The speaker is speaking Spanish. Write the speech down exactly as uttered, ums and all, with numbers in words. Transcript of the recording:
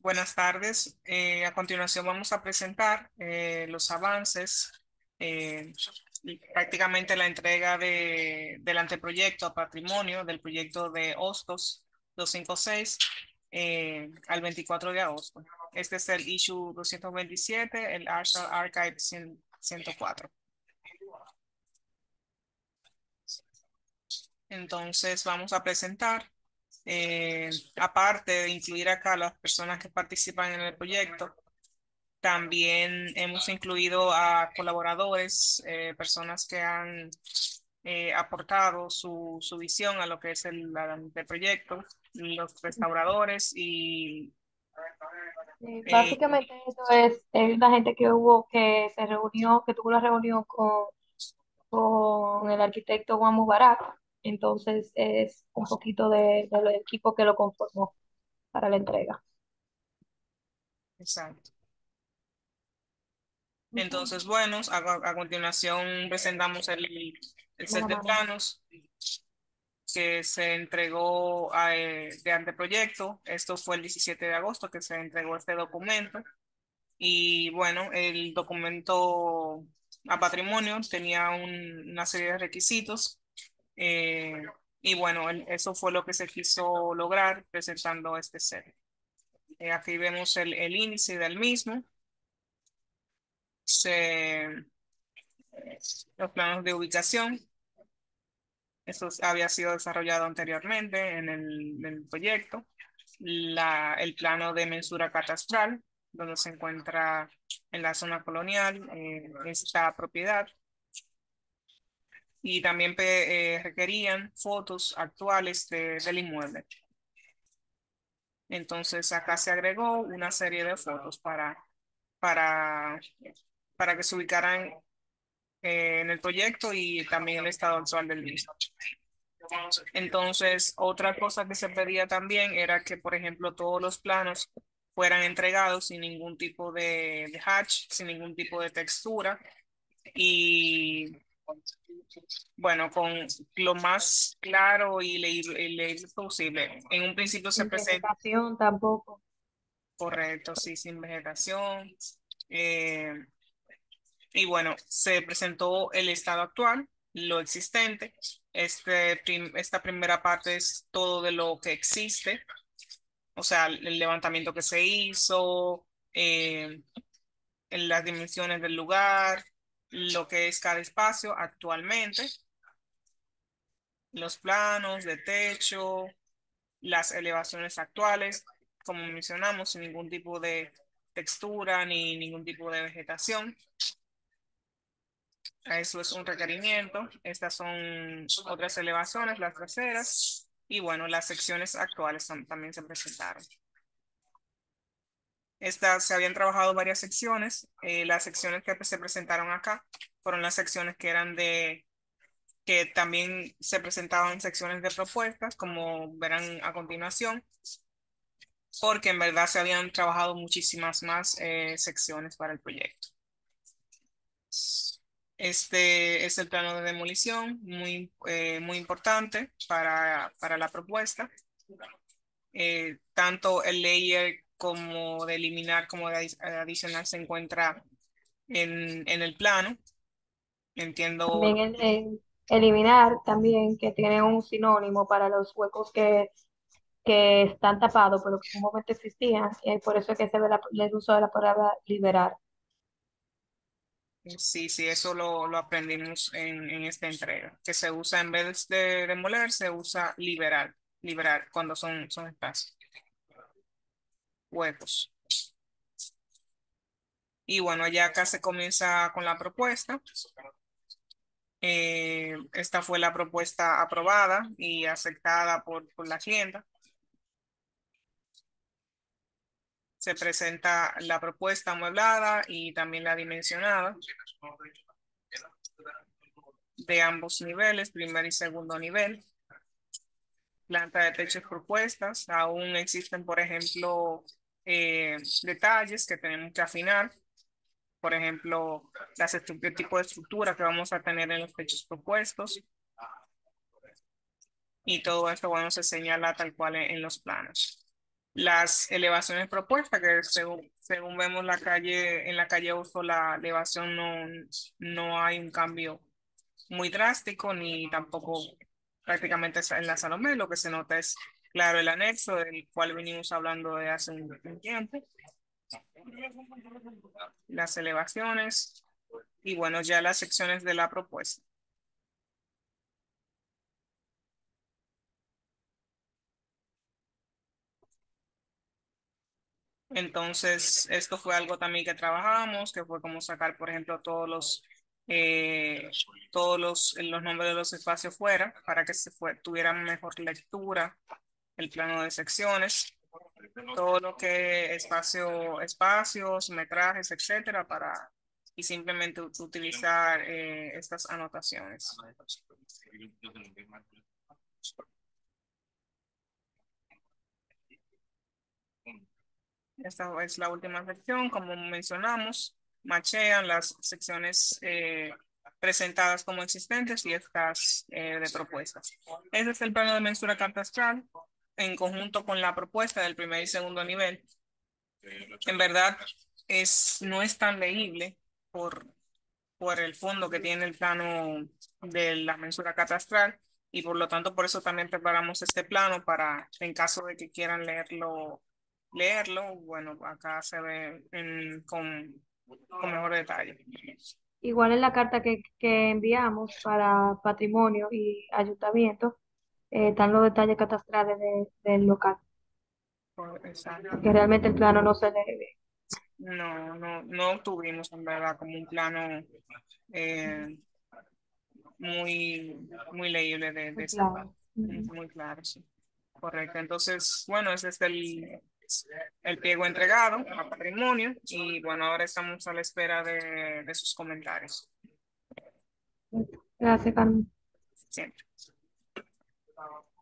Buenas tardes. Eh, a continuación vamos a presentar eh, los avances, eh, y prácticamente la entrega de, del anteproyecto a patrimonio del proyecto de Hostos doscientos cincuenta y seis eh, al veinticuatro de agosto. Este es el issue doscientos veintisiete, el Arshal Archive cien ciento cuatro. Entonces vamos a presentar, eh, aparte de incluir acá las personas que participan en el proyecto, también hemos incluido a colaboradores, eh, personas que han eh, aportado su, su visión a lo que es el, la- el proyecto, los restauradores y Sí, eh, básicamente eso es, es la gente que hubo, que se reunió, que tuvo la reunión con, con el arquitecto Juan Mubarak. Entonces es un poquito de, del equipo que lo conformó para la entrega. exacto. Ujú. Entonces, bueno, a, a continuación presentamos el, el Dame set la de mano. planos que se entregó a, eh, de anteproyecto. Esto fue el diecisiete de agosto que se entregó este documento. Y bueno, el documento a patrimonio tenía un- una serie de requisitos. eh, y bueno, el- eso fue lo que se quiso lograr presentando este set. Eh, aquí vemos el, el índice del mismo, se- los planos de ubicación. Esto había sido desarrollado anteriormente en el, en el proyecto. La, el plano de mensura catastral, donde se encuentra en la zona colonial eh, esta propiedad. Y también pe- eh, requerían fotos actuales de- del inmueble. Entonces acá se agregó una serie de fotos para, para, para que se ubicaran eh, en el proyecto y también el estado actual del mismo. Entonces, otra cosa que se pedía también era que, por ejemplo, todos los planos fueran entregados sin ningún tipo de, de hatch, sin ningún tipo de textura y bueno, con lo más claro y leíble, y leíble posible. En un principio se Sin presenta vegetación tampoco. correcto, sí, sin vegetación. eh, y bueno, se presentó el estado actual, lo existente. Este, prim- esta primera parte es todo de lo que existe, o sea, el levantamiento que se hizo, eh, en las dimensiones del lugar, lo que es cada espacio actualmente, los planos de techo, las elevaciones actuales, como mencionamos, sin ningún tipo de textura ni ningún tipo de vegetación. Eso es un requerimiento. Estas son otras elevaciones, las traseras. Y bueno, las secciones actuales tam- también se presentaron. Estas se habían trabajado varias secciones. Eh, las secciones que se presentaron acá fueron las secciones que eran de, que también se presentaban secciones de propuestas, como verán a continuación, porque en verdad se habían trabajado muchísimas más eh, secciones para el proyecto. Este es el plano de demolición, muy, eh, muy importante para, para la propuesta. Eh, tanto el layer como de eliminar como de adi- adicionar se encuentra en, en el plano. Entiendo, También el, el eliminar también, que tiene un sinónimo para los huecos que, que están tapados, pero que en un momento existían. Y por eso es que se ve la- el uso de la palabra liberar. sí, sí, eso lo, lo aprendimos en, en esta entrega, que se usa en vez de demoler, se usa liberar, liberar cuando son, son espacios, huecos. Y bueno, ya acá se comienza con la propuesta. Eh, esta fue la propuesta aprobada y aceptada por, por la clienta. Se presenta la propuesta amueblada y también la dimensionada de ambos niveles, primer y segundo nivel. Planta de techos propuestas. Aún existen, por ejemplo, eh, detalles que tenemos que afinar. Por ejemplo, las estru- el tipo de estructura que vamos a tener en los techos propuestos. Y todo esto, bueno, se señala tal cual en, en los planos. Las elevaciones propuestas, que según, según vemos la calle, en la calle Uso, la elevación no, no hay un cambio muy drástico, ni tampoco prácticamente en la Salomé. Lo que se nota es, claro, el anexo del cual venimos hablando de hace un, un tiempo, las elevaciones y bueno, ya las secciones de la propuesta. Entonces, esto fue algo también que trabajamos, que fue como sacar, por ejemplo, todos los, eh, todos los, los nombres de los espacios fuera para que se fue, tuvieran mejor lectura, el plano de secciones, todo lo que espacio, espacios, metrajes, etcétera, para y simplemente ut- utilizar eh, estas anotaciones. Esta es la última sección, como mencionamos, machean las secciones eh, presentadas como existentes y estas eh, de propuestas. Ese es el plano de mensura catastral en conjunto con la propuesta del primer y segundo nivel. En verdad, es, no es tan leíble por, por el fondo que tiene el plano de la mensura catastral y por lo tanto por eso también preparamos este plano para, en caso de que quieran leerlo, leerlo, bueno, acá se ve en- con, con mejor detalle. Igual en la carta que, que enviamos para patrimonio y ayuntamiento, eh, están los detalles catastrales de- del local, Por- porque Exacto. realmente el plano no se lee No, no, no tuvimos en verdad como un plano eh, muy, muy leíble de, de muy esa parte. claro. Ujú. Muy claro, sí. Correcto. Entonces, bueno, ese es el, el pliego entregado a patrimonio y bueno, ahora estamos a la espera de, de sus comentarios. Gracias, Carmen. Siempre.